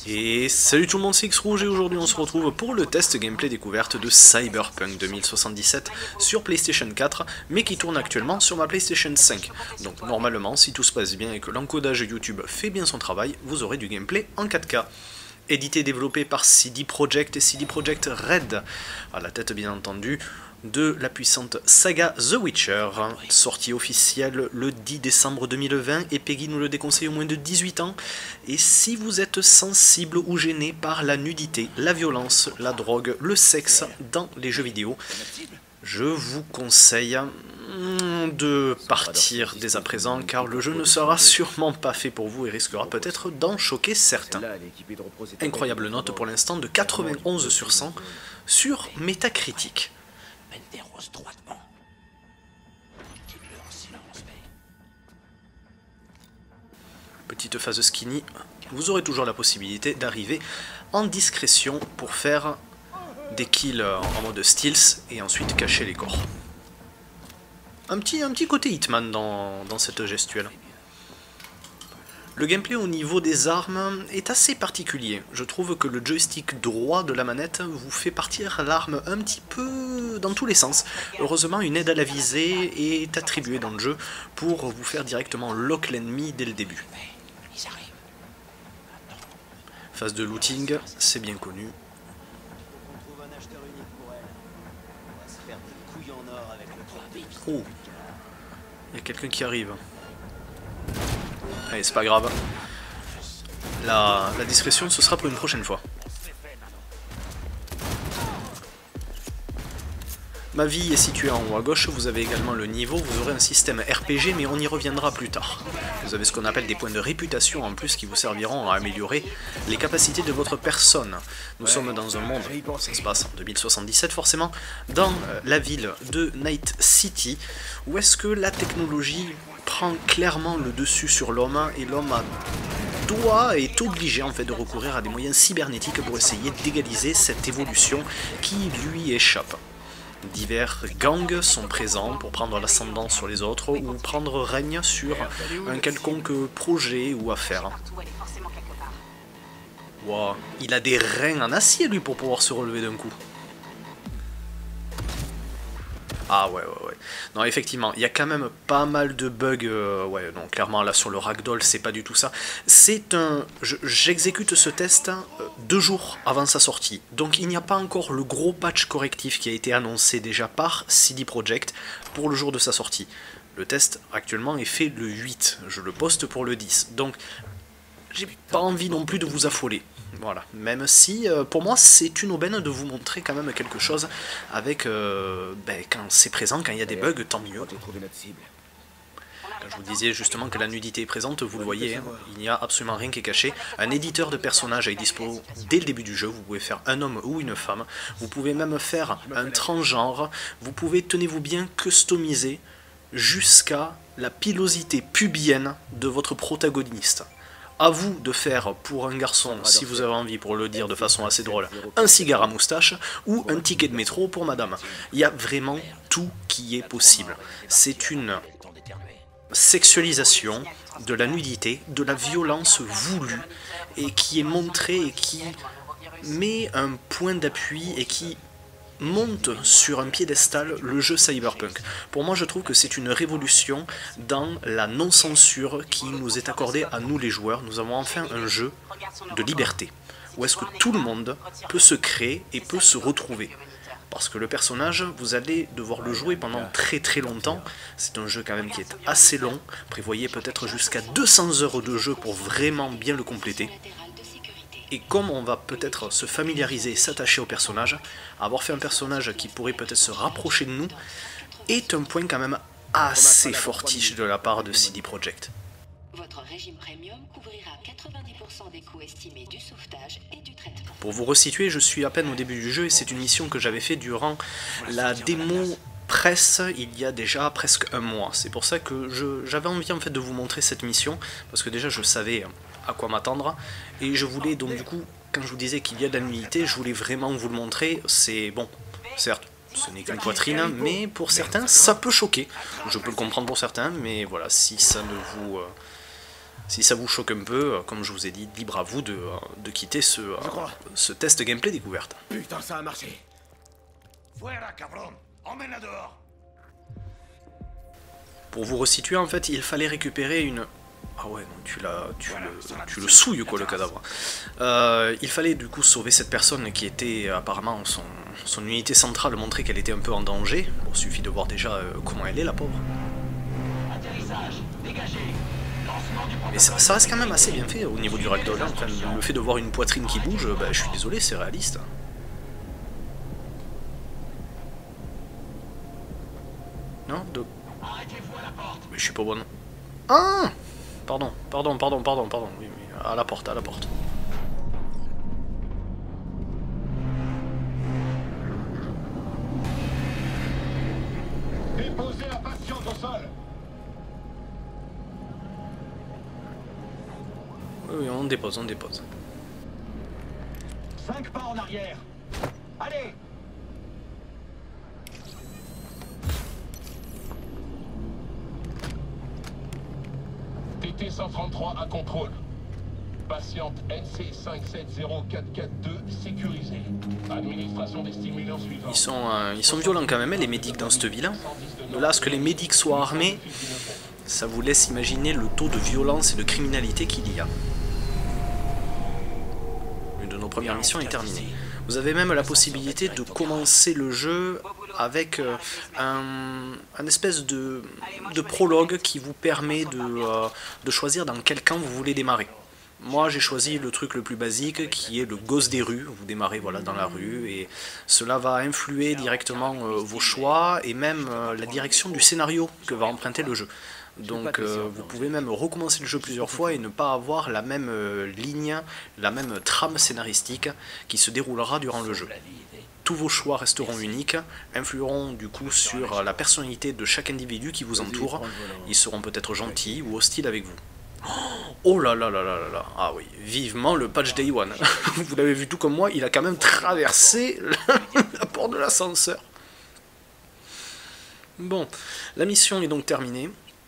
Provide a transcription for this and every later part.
Et salut tout le monde, c'est X-Rouge et aujourd'hui on se retrouve pour le test gameplay découverte de Cyberpunk 2077 sur PlayStation 4, mais qui tourne actuellement sur ma PlayStation 5. Donc normalement, si tout se passe bien et que l'encodage YouTube fait bien son travail, vous aurez du gameplay en 4K. Édité et développé par CD Projekt et CD Projekt Red, à la tête bien entendu de la puissante saga The Witcher, sortie officielle le 10 décembre 2020, et Peggy nous le déconseille au moins de 18 ans. Et si vous êtes sensible ou gêné par la nudité, la violence, la drogue, le sexe dans les jeux vidéo, je vous conseille de partir dès à présent, car le jeu ne sera sûrement pas fait pour vous et risquera peut-être d'en choquer certains. Incroyable note pour l'instant de 91 sur 100 sur Metacritic. Petite phase skinny, vous aurez toujours la possibilité d'arriver en discrétion pour faire des kills en mode stealth et ensuite cacher les corps. Un petit côté Hitman dans cette gestuelle. Le gameplay au niveau des armes est assez particulier. Je trouve que le joystick droit de la manette vous fait partir l'arme un petit peu dans tous les sens. Heureusement, une aide à la visée est attribuée dans le jeu pour vous faire directement lock l'ennemi dès le début. Phase de looting, c'est bien connu. Oh, il y a quelqu'un qui arrive. Allez, c'est pas grave. La discrétion, ce sera pour une prochaine fois. Ma vie est située en haut à gauche, vous avez également le niveau, vous aurez un système RPG, mais on y reviendra plus tard. Vous avez ce qu'on appelle des points de réputation en plus qui vous serviront à améliorer les capacités de votre personne. Nous sommes dans un monde, ça se passe en 2077 forcément, dans la ville de Night City, où est-ce que la technologie prend clairement le dessus sur l'homme, et l'homme est obligé en fait de recourir à des moyens cybernétiques pour essayer d'égaliser cette évolution qui lui échappe. Divers gangs sont présents pour prendre l'ascendant sur les autres ou prendre règne sur un quelconque projet ou affaire. Wow, il a des reins en acier lui pour pouvoir se relever d'un coup. Ah ouais. Non, effectivement, il y a quand même pas mal de bugs. Ouais, non, clairement, là, sur le ragdoll, c'est pas du tout ça. C'est un... J'exécute ce test 2 jours avant sa sortie. Donc, il n'y a pas encore le gros patch correctif qui a été annoncé déjà par CD Projekt pour le jour de sa sortie. Le test, actuellement, est fait le 8. Je le poste pour le 10. Donc, j'ai pas envie non plus de vous affoler. Voilà, même si pour moi c'est une aubaine de vous montrer quand même quelque chose avec quand c'est présent, quand il y a des bugs, tant mieux. Quand je vous disais justement que la nudité est présente, vous le voyez, hein, il n'y a absolument rien qui est caché. Un éditeur de personnages est dispo dès le début du jeu, vous pouvez faire un homme ou une femme, vous pouvez même faire un transgenre, vous pouvez, tenez-vous bien, customiser jusqu'à la pilosité pubienne de votre protagoniste. À vous de faire pour un garçon, si vous avez envie, pour le dire de façon assez drôle, un cigare à moustache ou un ticket de métro pour madame. Il y a vraiment tout qui est possible. C'est une sexualisation de la nudité, de la violence voulue, et qui est montrée et qui met un point d'appui et qui monte sur un piédestal le jeu Cyberpunk. Pour moi, je trouve que c'est une révolution dans la non-censure qui nous est accordée à nous les joueurs. Nous avons enfin un jeu de liberté, où est-ce que tout le monde peut se créer et peut se retrouver. Parce que le personnage, vous allez devoir le jouer pendant très longtemps. C'est un jeu quand même qui est assez long. Prévoyez peut-être jusqu'à 200 heures de jeu pour vraiment bien le compléter. Et comme on va peut-être se familiariser et s'attacher au personnage, avoir fait un personnage qui pourrait peut-être se rapprocher de nous, est un point quand même assez fortiche de la part de CD Projekt. Votre régime premium couvrira 90% des coûts estimés du sauvetage et du traitement. Pour vous resituer, je suis à peine au début du jeu et c'est une mission que j'avais fait durant la démo presse il y a déjà presque un mois. C'est pour ça que j'avais envie en fait de vous montrer cette mission, parce que déjà je savais à quoi m'attendre, et je voulais donc du coup, quand je vous disais qu'il y a de la nudité, je voulais vraiment vous le montrer. C'est bon, certes, ce n'est qu'une poitrine, mais pour certains ça peut choquer. Je peux le comprendre pour certains, mais voilà, si ça ne vous Si ça vous choque un peu, comme je vous ai dit, libre à vous de quitter ce test gameplay découverte. Putain, ça a marché. Fuera, cabron. Emmène-la dehors. Pour vous resituer, en fait, il fallait récupérer une... Ah ouais, non, tu le souilles, quoi, le cadavre. Il fallait, du coup, sauver cette personne qui était, apparemment, son unité centrale montrait qu'elle était un peu en danger. Bon, il suffit de voir déjà comment elle est, la pauvre. Atterrissage. Dégagez. Mais ça reste quand même assez bien fait au niveau du ragdoll. Hein. Enfin, le fait de voir une poitrine qui bouge, bah, je suis désolé, c'est réaliste. Non de... Mais je suis pas bon. Ah pardon. Oui, à la porte, Déposez la patiente au sol. Oui, on dépose. 5 pas en arrière. Allez. TT-133 à contrôle. Patiente NC570442 sécurisée. Administration des stimulants suivants. Ils sont violents quand même, hein, les médics dans cette ville. De là à ce que les médics soient armés, ça vous laisse imaginer le taux de violence et de criminalité qu'il y a. Une de nos premières missions est terminée. Vous avez même la possibilité de commencer le jeu avec un espèce de prologue qui vous permet de choisir dans quel camp vous voulez démarrer. Moi j'ai choisi le truc le plus basique qui est le gosse des rues, vous démarrez voilà, dans la rue et cela va influer directement vos choix et même la direction du scénario que va emprunter le jeu. Donc vous pouvez même recommencer le jeu plusieurs fois et ne pas avoir la même ligne, la même trame scénaristique qui se déroulera durant le jeu. Tous vos choix resteront uniques, influeront du coup sur la personnalité de chaque individu qui vous entoure. Ils seront peut-être gentils ou hostiles avec vous. Oh là là là là là là. Ah oui, vivement le patch Day One. Vous l'avez vu tout comme moi, il a quand même traversé la porte de l'ascenseur. Bon, la mission est donc terminée.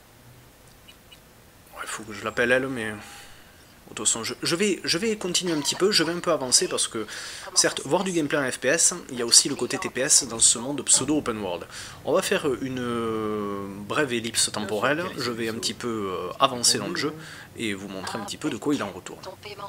Il faut que je l'appelle elle, mais... De toute façon, je vais continuer un petit peu, je vais un peu avancer parce que, certes, voir du gameplay en FPS, il y a aussi le côté TPS dans ce monde pseudo-open world. On va faire une brève ellipse temporelle, je vais un petit peu avancer dans le jeu et vous montrer un petit peu de quoi il en retourne.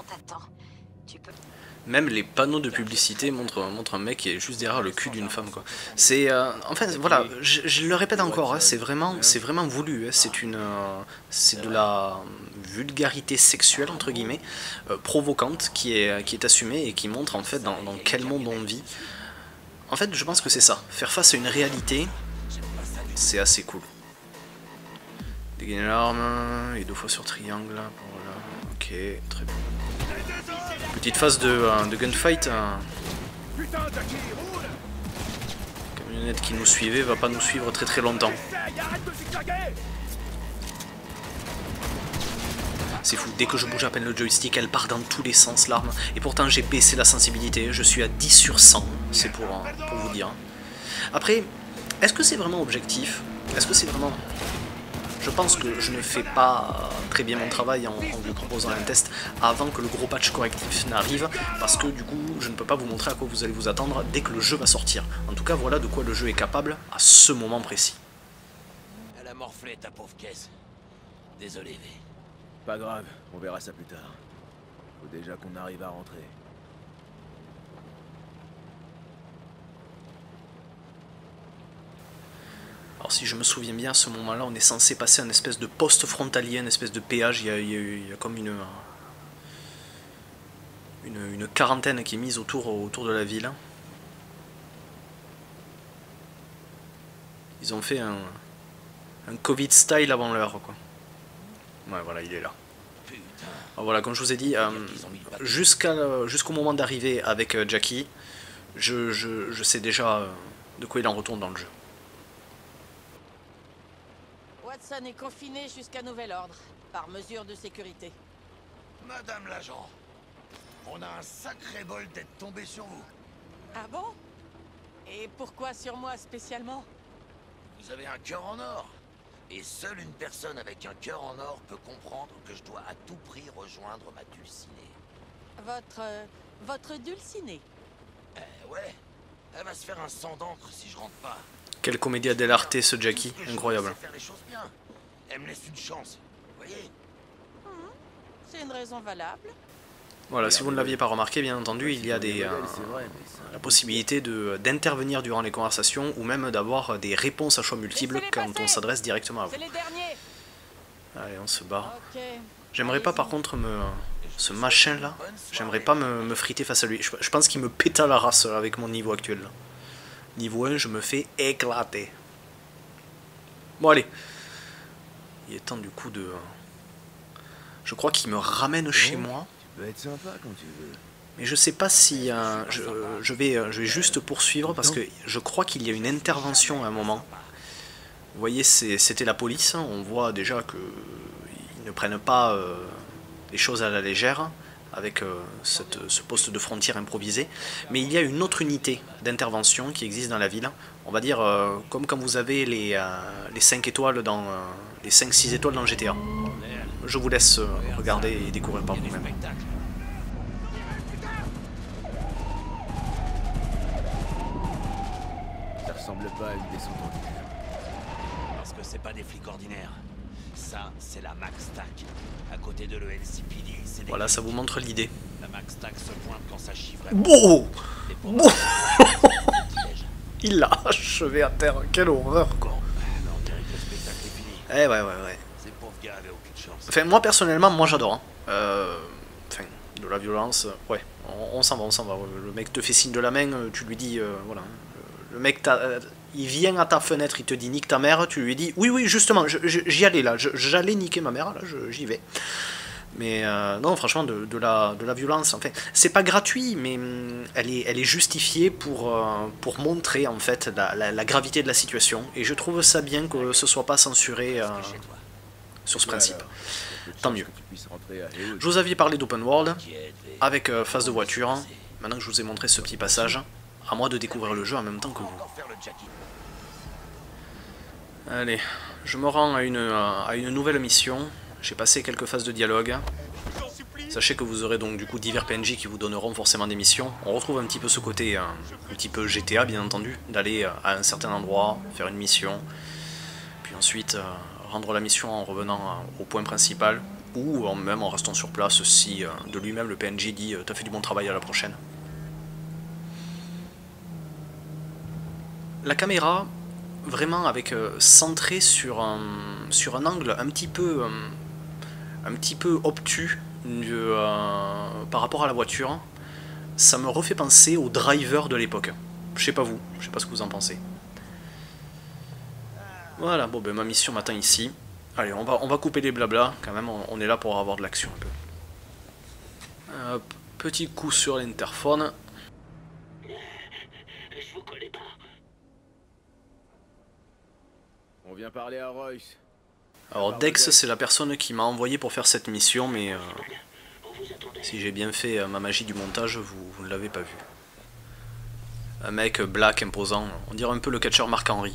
Même les panneaux de publicité montrent un mec qui est juste derrière le cul d'une femme, quoi. C'est, enfin, voilà, je le répète encore, hein, c'est vraiment voulu, hein, c'est de la vulgarité sexuelle, entre guillemets, provocante, qui est assumée et qui montre, en fait, dans quel monde on vit. En fait, je pense que c'est ça, faire face à une réalité, c'est assez cool. Dégainer l'arme, et 2 fois sur triangle, voilà, ok, très bien. Petite phase de gunfight. Camionnette qui nous suivait va pas nous suivre très très longtemps. C'est fou, dès que je bouge à peine le joystick, elle part dans tous les sens l'arme. Et pourtant j'ai baissé la sensibilité, je suis à 10 sur 100, c'est pour vous dire. Après, est-ce que c'est vraiment objectif? Est-ce que c'est vraiment... Je pense que je ne fais pas très bien mon travail en vous proposant un test avant que le gros patch correctif n'arrive, parce que du coup je ne peux pas vous montrer à quoi vous allez vous attendre dès que le jeu va sortir. En tout cas voilà de quoi le jeu est capable à ce moment précis. Elle a morflé ta pauvre caisse. Désolé, V. Pas grave, on verra ça plus tard. Faut déjà qu'on arrive à rentrer. Alors si je me souviens bien, à ce moment-là, on est censé passer un espèce de poste frontalier, une espèce de péage, il y a comme une quarantaine qui est mise autour de la ville. Ils ont fait un Covid style avant l'heure, quoi. Ouais, voilà, il est là. Alors voilà, comme je vous ai dit, jusqu'au moment d'arriver avec Jackie, je sais déjà de quoi il en retourne dans le jeu. Watson est confiné jusqu'à nouvel ordre, par mesure de sécurité. Madame l'agent, on a un sacré bol d'être tombé sur vous. Ah bon? Et pourquoi sur moi spécialement? Vous avez un cœur en or. Et seule une personne avec un cœur en or peut comprendre que je dois à tout prix rejoindre ma dulcinée. Votre dulcinée. Ouais, elle va se faire un sang d'encre si je rentre pas. Quel comédien dell'arte ce Jackie, Tout ce que je incroyable. veux, c'est faire les choses bien. Elle me laisse une chance, vous voyez? C'est une raison valable. Voilà, si vous ne l'aviez pas remarqué, bien entendu, il y a C'est vrai, mais ça... la possibilité d'intervenir durant les conversations ou même d'avoir des réponses à choix multiples Laissez-les quand passer. on s'adresse directement à vous. C'est les derniers. Allez, on se barre. Ok. J'aimerais pas par contre ce machin là, j'aimerais pas me friter face à lui. Je pense qu'il me pète à la race avec mon niveau actuel. Là. Niveau 1, je me fais éclater. Bon allez. Il est temps du coup de... Je crois qu'il me ramène chez moi. Tu peux être sympa quand tu veux. Mais je sais pas si je vais juste poursuivre parce que je crois qu'il y a une intervention à un moment. Vous voyez, c'était la police. Hein. On voit déjà qu'ils ne prennent pas les choses à la légère avec ce poste de frontière improvisé. Mais il y a une autre unité d'intervention qui existe dans la ville. On va dire comme quand vous avez les 5 étoiles dans les 5-6 étoiles dans GTA. Je vous laisse regarder et découvrir par vous-même. Ça ressemble pas à une descente ordinaire. Parce que c'est pas des flics ordinaires. Ça, c'est la Max Tac. À côté de l'ENCPD, c'est des... Voilà, ça vous montre l'idée. La Max Tac se pointe quand ça chie vraiment. Bon, Des pauvres bon. petit-déj. Il l'a achevé à terre. Quelle horreur, quoi. Ben, on dirait que le spectacle est fini. Eh ouais. Ces pauvres gars avaient aucune chance. Enfin, moi, personnellement, moi, j'adore. Hein. Enfin, de la violence, ouais. On s'en va. Le mec te fait signe de la main, tu lui dis, voilà. Le mec, il vient à ta fenêtre, il te dit nique ta mère, tu lui dis, oui, justement, j'y allais là, j'allais niquer ma mère, là, j'y vais. Mais non, franchement, de la violence, enfin, c'est pas gratuit, mais elle est justifiée pour montrer, en fait, la gravité de la situation. Et je trouve ça bien que ce soit pas censuré Chez toi. sur ce principe. Peu de Tant chance mieux. que tu puisses rentrer à Eau. Je vous avais parlé d'open world, Qui est élevé. avec phase de voiture. Maintenant que je vous ai montré ce petit passage, à moi de découvrir le jeu en même temps que vous. Encore faire le Jackie. Allez, je me rends à une nouvelle mission. J'ai passé quelques phases de dialogue. Sachez que vous aurez donc du coup divers PNJ qui vous donneront forcément des missions. On retrouve un petit peu ce côté, un petit peu GTA bien entendu, d'aller à un certain endroit, faire une mission, puis ensuite rendre la mission en revenant au point principal, ou même en restant sur place si de lui-même le PNJ dit « t'as fait du bon travail, à la prochaine ». La caméra, vraiment avec centrée sur un angle un petit peu obtus par rapport à la voiture, ça me refait penser au driver de l'époque. Je sais pas vous, je sais pas ce que vous en pensez. Voilà, bon ben ma mission m'attend ici. Allez, on va couper les blabla, quand même, on est là pour avoir de l'action un peu. Hop, petit coup sur l'interphone. Je vous connais pas. On vient parler à Royce. Alors Dex, c'est la personne qui m'a envoyé pour faire cette mission, mais On vous attendait. si j'ai bien fait ma magie du montage, vous ne l'avez pas vu. Un mec black, imposant, on dirait un peu le catcheur Marc-Henry.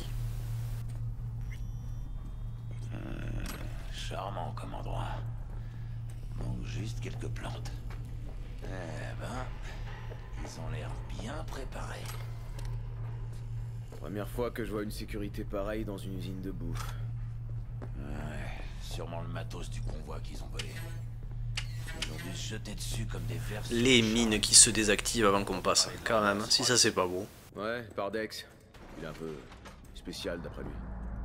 Charmant comme endroit. Manque juste quelques plantes. Eh ben, ils ont l'air bien préparés. Première fois que je vois une sécurité pareille dans une usine de bouffe. Ouais, sûrement le matos du convoi qu'ils ont volé. Ils ont dû se jeter dessus comme des vers. Les mines qui se désactivent avant qu'on passe, quand même, si ça c'est pas beau. Ouais, par Dex. Il est un peu spécial d'après lui.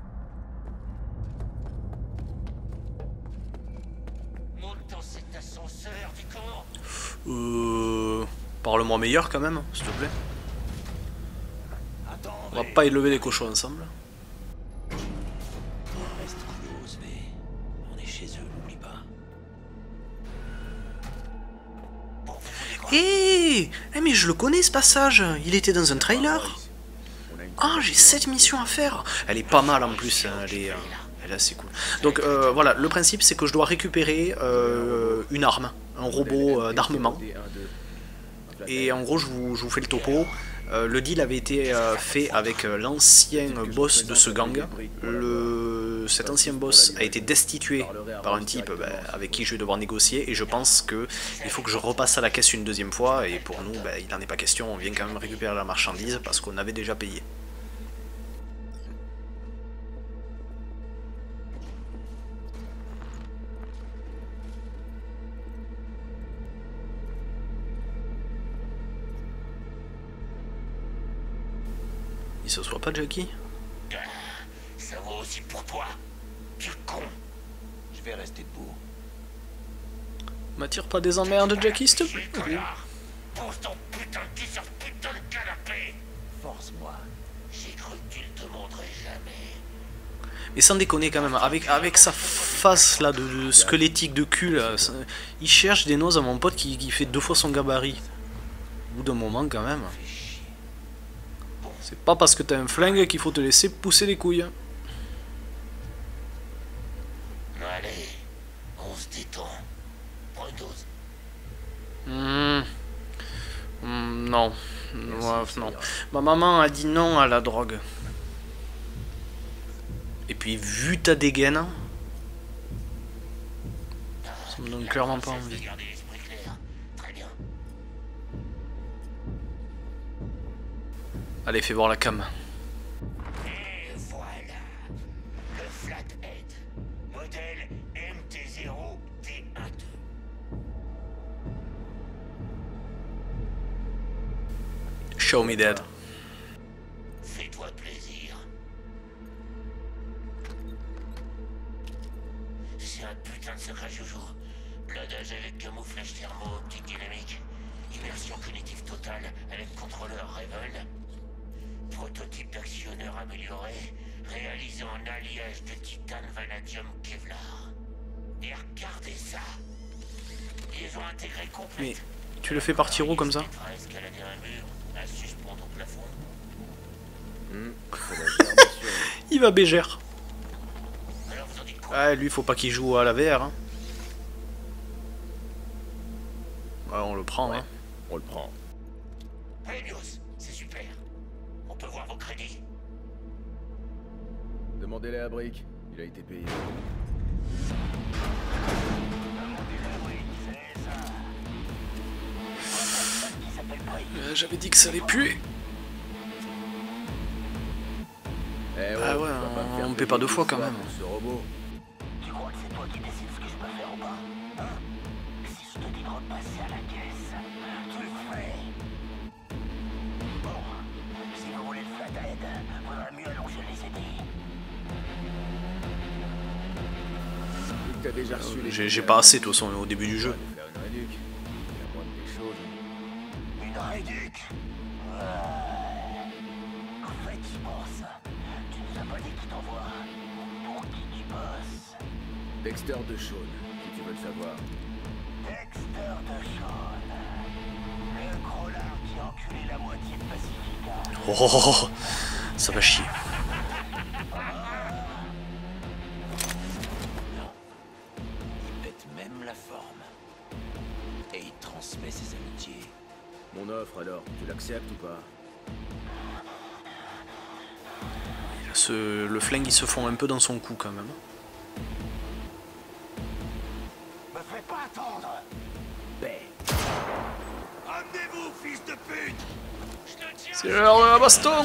Monte dans cet ascenseur du camp. Parle-moi meilleur quand même, s'il te plaît. Attends, On va pas élever les cochons ensemble. reste close, mais on est chez eux, n'oublie pas. Mais je le connais ce passage, il était dans un trailer. On a une Ah, j'ai 7 missions à faire. Elle est pas mal en plus, hein, elle est assez cool. Donc voilà, le principe c'est que je dois récupérer une arme, un robot d'armement. Et en gros, je vous fais le topo. Le deal avait été fait avec l'ancien boss de ce gang, le cet ancien boss a été destitué par un type avec qui je vais devoir négocier, et je pense que il faut que je repasse à la caisse une deuxième fois, et pour nous, il n'en est pas question, on vient quand même récupérer la marchandise parce qu'on avait déjà payé. Il se soit pas, Jackie? Ça vaut aussi pour toi, vieux con. Je vais rester debout. M'attire pas des emmerdes, Jackie, s'il te plaît. Pose ton putain de cul sur ce putain de canapé. Force-moi. J'ai cru que tu le demanderais jamais. Mais sans déconner quand même, avec sa face là de squelettique de cul là, il cherche des noses à mon pote qui fait 2 fois son gabarit. Au bout d'un moment quand même. C'est pas parce que t'as un flingue qu'il faut te laisser pousser les couilles. Allez, on se détend. Prends une dose. Non. Non. Ma maman a dit non à la drogue. Et puis vu ta dégaine, ça me donne clairement pas envie. Allez, fais voir la cam. Et voilà, le Flathead, modèle MT0-T12. Show me that. Fais-toi plaisir. C'est un putain de secret joujou. Blindage avec camouflage thermo-optique dynamique. Immersion cognitive totale avec contrôleur Raven. Prototype d'actionneur amélioré, réalisé en alliage de titane, vanadium, Kevlar. Et regardez ça. Ils ont intégré complète. Mais tu le fais partir où comme ça? À escalader un mur, à suspendre au plafond. Il va bégère. Alors vous en dites quoi? Ah, lui, faut pas qu'il joue à la VR. Hein. Ouais, on le prend. Hein. On le prend. Helios, c'est super. On peut voir vos crédits. Demandez-les à Brick. Il a été payé. J'avais dit que ça allait puer. Eh ouais, Ah ouais, on paie pas 2 fois quand même. Ce robot. Tu crois que c'est toi qui décides ce que je peux faire ou pas? Hein? Si je te dis de repasser à la caisse, tu le ferais. Bon, si vous voulez le Flathead, vaudra mieux allonger les CD. T'as déjà reçu les... J'ai pas assez de toute façon au début du jeu. Faire une réduc. Il y a moins de quelque chose. Une réduc? En fait, j'y pense. Tu nous as pas dit qui t'envoie. Pour qui tu bosses? Dexter de Shaun, si tu veux le savoir. Dexter de Shaun. Le gros lard qui a enculé la moitié de Pacifica. Oh, ça va chier. Il pète même la forme. Et il transmet ses amitiés. Mon offre alors, tu l'acceptes ou pas? Le flingue, il se fond un peu dans son cou quand même. Me fais pas attendre. Amenez-vous, fils de pute. C'est l'heure de la baston.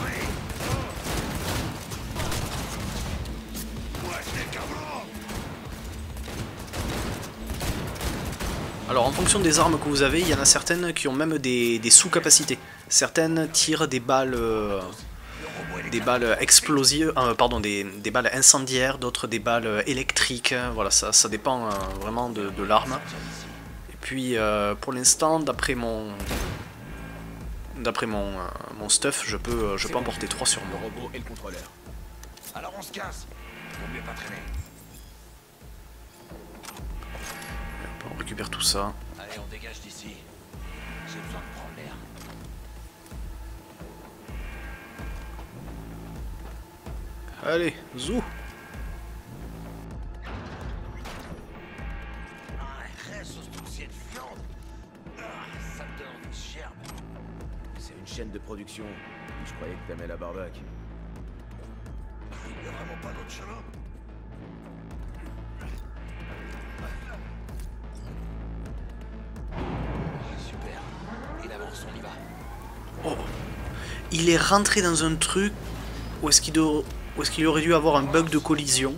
Alors en fonction des armes que vous avez, il y en a certaines qui ont même des sous-capacités. Certaines tirent des balles explosives, pardon, des balles incendiaires, d'autres des balles électriques. Voilà, ça dépend vraiment de l'arme. Et puis pour l'instant, d'après mon stuff, je peux emporter 3 sur moi. Le robot et le contrôleur. Alors on se casse. Vaut mieux pas traîner. On récupère tout ça. Allez, on dégage d'ici. J'ai besoin de prendre l'air. Allez, zou. Sauce troussier de viande. Ça me donne envie de gerbe. C'est une chaîne de production. Je croyais que t'aimais la barbaque. Il n'y a vraiment pas d'autre chemin. Oh. Il est rentré dans un truc où est-ce qu'il aurait dû avoir un bug de collision.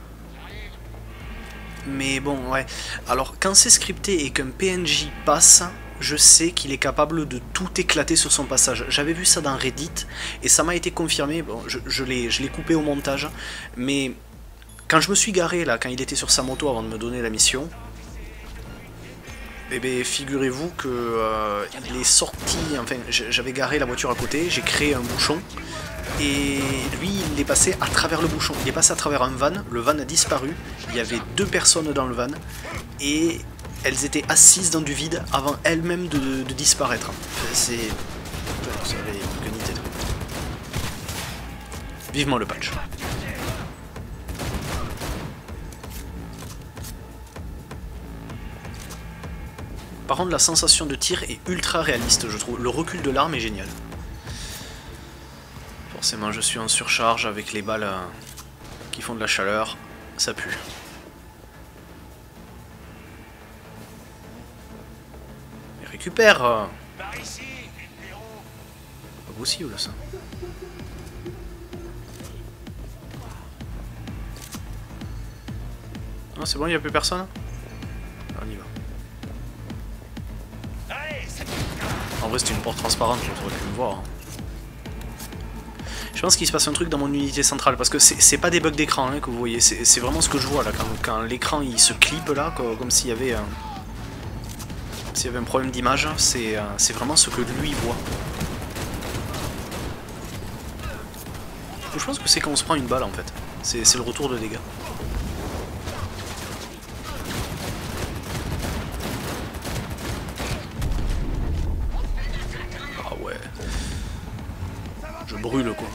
Mais bon, ouais. Alors, quand c'est scripté et qu'un PNJ passe, je sais qu'il est capable de tout éclater sur son passage. J'avais vu ça dans Reddit, et ça m'a été confirmé. Bon, je l'ai coupé au montage, mais quand je me suis garé, là, quand il était sur sa moto avant de me donner la mission, eh bien, figurez-vous que il est sorti, enfin, j'avais garé la voiture à côté, j'ai créé un bouchon, et lui, il est passé à travers le bouchon. Il est passé à travers un van, le van a disparu, il y avait 2 personnes dans le van, et elles étaient assises dans du vide avant elles-mêmes de disparaître. C'est... ça avait aucune idée. Vivement le patch. Par contre, la sensation de tir est ultra réaliste, je trouve. Le recul de l'arme est génial. Forcément, je suis en surcharge avec les balles qui font de la chaleur. Ça pue. Et récupère. Par ici, Pas possible, ça. Non, c'est bon, il n'y a plus personne. On y va. En vrai, c'était une porte transparente, j'aurais pu me voir. Je pense qu'il se passe un truc dans mon unité centrale, parce que c'est pas des bugs d'écran hein, que vous voyez, c'est vraiment ce que je vois là, quand l'écran il se clip là, comme s'il y avait un problème d'image, c'est vraiment ce que lui voit. Je pense que c'est quand on se prend une balle en fait, c'est le retour de dégâts. Je brûle quoi.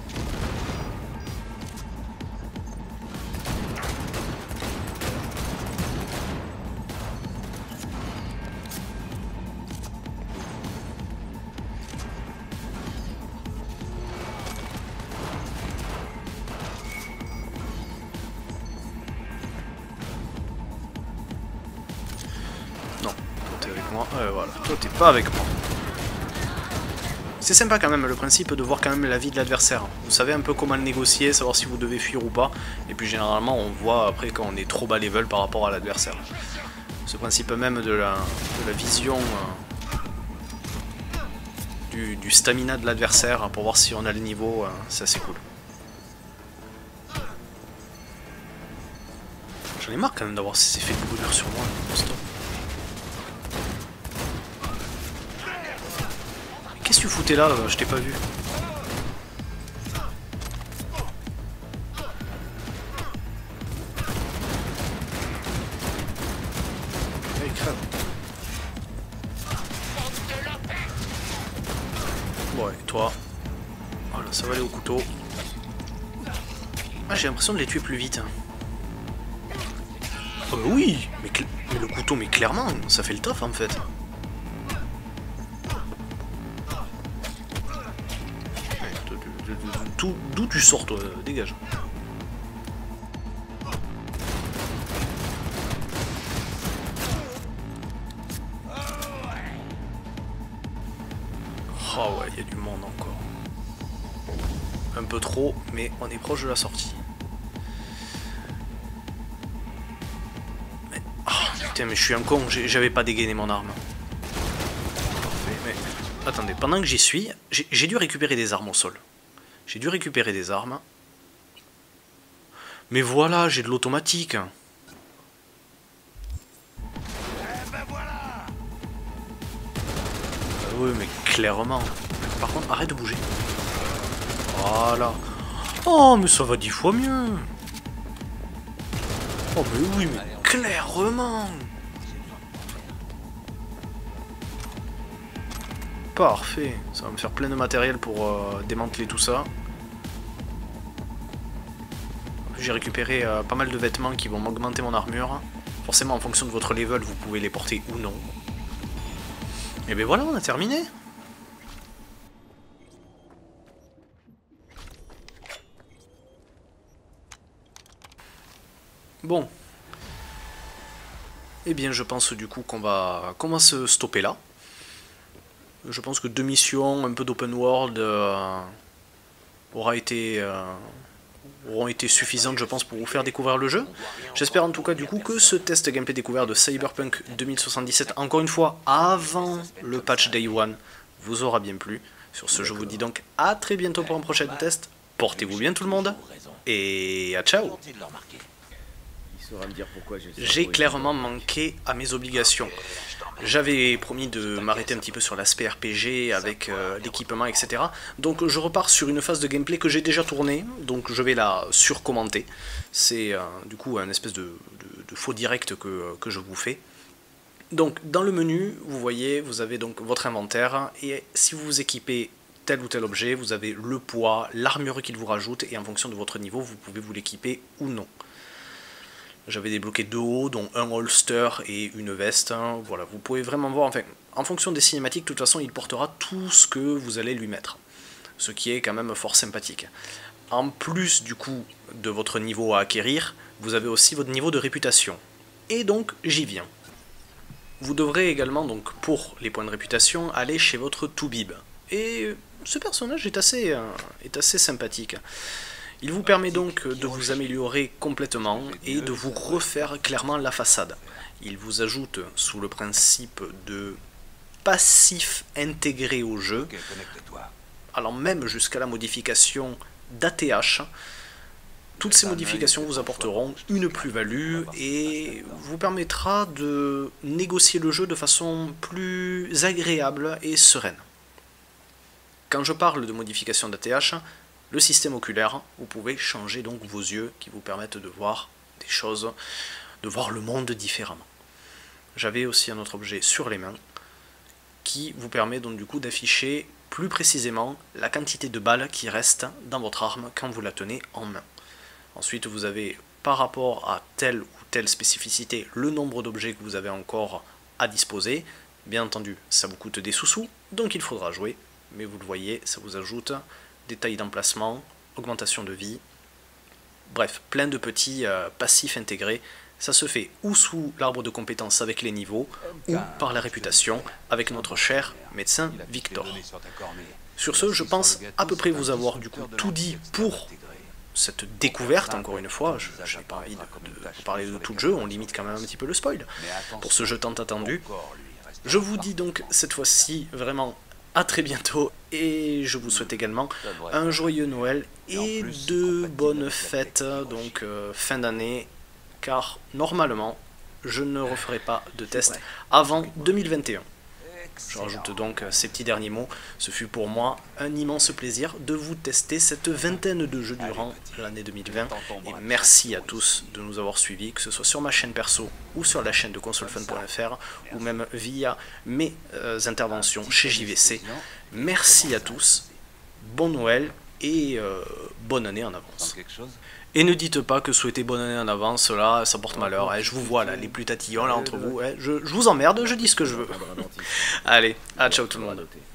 Non, toi t'es avec moi. Voilà, toi t'es pas avec moi. C'est sympa quand même le principe de voir quand même la vie de l'adversaire. Vous savez un peu comment le négocier, savoir si vous devez fuir ou pas. Et puis généralement on voit après quand on est trop bas level par rapport à l'adversaire. Ce principe même de la vision du stamina de l'adversaire pour voir si on a le niveau, c'est assez cool. J'en ai marre quand même d'avoir ces effets de brûlure sur moi. Stop. Qu'est-ce que tu foutais là? Je t'ai pas vu. Allez, crève. Bon, et toi? Voilà, ça va aller au couteau. Ah, j'ai l'impression de les tuer plus vite. Oui, mais le couteau, mais clairement, ça fait le taf en fait. D'où tu sors toi? Dégage. Oh ouais, il y a du monde encore. Un peu trop, mais on est proche de la sortie. Mais... oh, putain, mais je suis un con, j'avais pas dégainé mon arme. Parfait, mais... attendez, pendant que j'y suis, j'ai dû récupérer des armes au sol. J'ai dû récupérer des armes. Mais voilà, j'ai de l'automatique. Oui, mais clairement. Par contre, arrête de bouger. Voilà. Oh, mais ça va 10 fois mieux. Oh, mais oui, mais clairement. Parfait. Ça va me faire plein de matériel pour démanteler tout ça. J'ai récupéré pas mal de vêtements qui vont m'augmenter mon armure. Forcément, en fonction de votre level, vous pouvez les porter ou non. Et ben voilà, on a terminé. Bon. Eh bien, je pense du coup qu'on va se stopper là. Je pense que 2 missions, un peu d'open world auront été suffisantes, je pense, pour vous faire découvrir le jeu. J'espère en tout cas du coup que ce test gameplay découvert de Cyberpunk 2077, encore une fois avant le patch Day 1, vous aura bien plu. Sur ce, je vous dis donc à très bientôt pour un prochain test. Portez-vous bien tout le monde, et à ciao. J'ai clairement manqué à mes obligations. J'avais promis de m'arrêter un petit peu sur l'aspect RPG avec l'équipement, etc. Donc je repars sur une phase de gameplay que j'ai déjà tournée, donc je vais la surcommenter. C'est du coup un espèce de faux direct que je vous fais. Donc dans le menu, vous voyez, vous avez donc votre inventaire, et si vous vous équipez tel ou tel objet, vous avez le poids, l'armure qu'il vous rajoute, et en fonction de votre niveau, vous pouvez vous l'équiper ou non. J'avais débloqué 2 hauts, dont un holster et une veste. Voilà, vous pouvez vraiment voir, enfin, en fonction des cinématiques, de toute façon, il portera tout ce que vous allez lui mettre. Ce qui est quand même fort sympathique. En plus, du coup, de votre niveau à acquérir, vous avez aussi votre niveau de réputation. Et donc, j'y viens. Vous devrez également, donc, pour les points de réputation, aller chez votre Toubib. Et ce personnage est assez sympathique. Il vous permet donc de vous améliorer complètement et de vous refaire clairement la façade. Il vous ajoute sous le principe de passif intégré au jeu, allant même jusqu'à la modification d'ATH. Toutes ces modifications vous apporteront une plus-value et vous permettra de négocier le jeu de façon plus agréable et sereine. Quand je parle de modification d'ATH, le système oculaire, vous pouvez changer donc vos yeux qui vous permettent de voir des choses, de voir le monde différemment. J'avais aussi un autre objet sur les mains qui vous permet donc du coup d'afficher plus précisément la quantité de balles qui reste dans votre arme quand vous la tenez en main. Ensuite vous avez par rapport à telle ou telle spécificité le nombre d'objets que vous avez encore à disposer. Bien entendu ça vous coûte des sous-sous, donc il faudra jouer, mais vous le voyez, ça vous ajoute détail d'emplacement, augmentation de vie, bref, plein de petits passifs intégrés. Ça se fait ou sous l'arbre de compétences avec les niveaux, ou par la réputation avec notre cher médecin Victor. Sur ce, je pense à peu près vous avoir du coup tout dit pour cette découverte, encore une fois. Je n'ai pas envie de parler de tout le jeu, on limite quand même un petit peu le spoil, pour ce jeu tant attendu. Je vous dis donc cette fois-ci vraiment à très bientôt, et je vous souhaite également un joyeux Noël et de bonnes fêtes, donc fin d'année, car normalement je ne referai pas de test avant 2021. Je rajoute donc ces petits derniers mots. Ce fut pour moi un immense plaisir de vous tester cette vingtaine de jeux durant l'année 2020. Et merci à tous de nous avoir suivis, que ce soit sur ma chaîne perso ou sur la chaîne de consolefun.fr ou même via mes interventions chez JVC. Merci à tous, bon Noël et bonne année en avance. Et ne dites pas que souhaiter bonne année en avance, là, ça porte malheur. Je vous vois là, les plus tatillons là entre vous. Je vous emmerde, je dis ce que je veux. Allez, à ciao tout le monde.